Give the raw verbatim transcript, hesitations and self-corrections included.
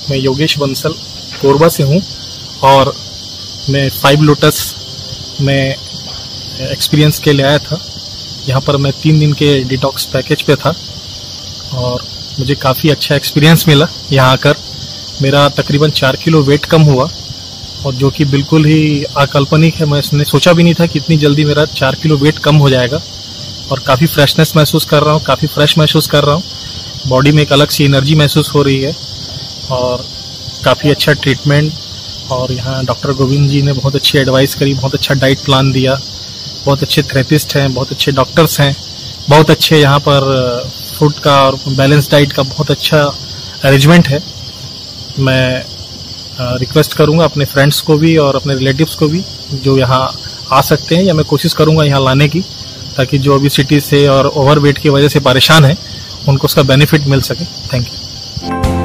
मैं योगेश बंसल कोरबा से हूँ और मैं फाइव लोटस में एक्सपीरियंस के लिए आया था। यहाँ पर मैं तीन दिन के डिटॉक्स पैकेज पे था और मुझे काफ़ी अच्छा एक्सपीरियंस मिला। यहाँ आकर मेरा तकरीबन चार किलो वेट कम हुआ और जो कि बिल्कुल ही अकाल्पनिक है। मैंने सोचा भी नहीं था कि इतनी जल्दी मेरा चार किलो वेट कम हो जाएगा और काफ़ी फ्रेशनेस महसूस कर रहा हूँ, काफ़ी फ्रेश महसूस कर रहा हूँ। बॉडी में एक अलग सी एनर्जी महसूस हो रही है और काफ़ी अच्छा ट्रीटमेंट। और यहाँ डॉक्टर गोविंद जी ने बहुत अच्छी एडवाइस करी, बहुत अच्छा डाइट प्लान दिया, बहुत अच्छे थेरेपिस्ट हैं, बहुत अच्छे डॉक्टर्स हैं, बहुत अच्छे यहाँ पर फूड का और बैलेंस डाइट का बहुत अच्छा अरेंजमेंट है। मैं रिक्वेस्ट करूँगा अपने फ्रेंड्स को भी और अपने रिलेटिव्स को भी जो यहाँ आ सकते हैं, या मैं कोशिश करूँगा यहाँ लाने की, ताकि जो ओबेसिटी से और ओवरवेट की वजह से परेशान हैं उनको उसका बेनिफिट मिल सके। Thank you.